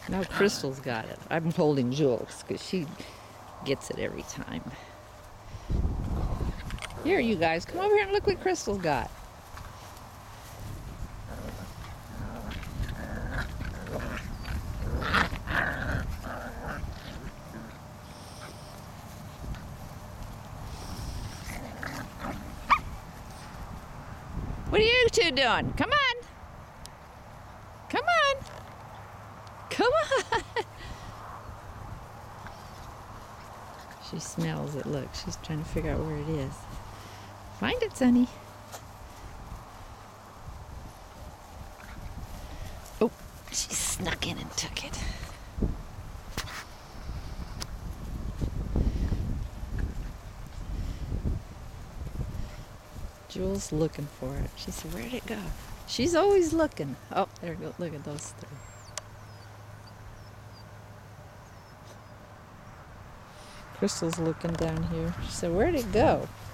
Now Crystal's got it. I'm holding Jules because she gets it every time. Here, you guys, come over here and look what Crystal's got. What are you two doing? Come on. Come on. Come on. She smells it. Look, she's trying to figure out where it is. Find it, Sonny. Oh, she snuck in and took it. Jules looking for it. She said, where'd it go? She's always looking. Oh, there we go. Look at those three. Crystal's looking down here. She said, where'd it go?